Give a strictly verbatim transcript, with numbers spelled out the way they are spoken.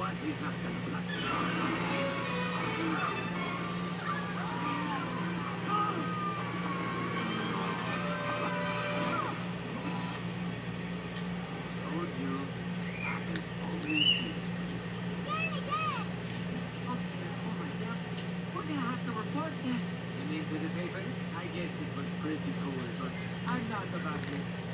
but he's not gonna fly. Told you, there's always you. Danny, Dad! Okay, oh my God. We're gonna have to report this. You mean to the paper? I guess it was pretty cool, but I'm not about it.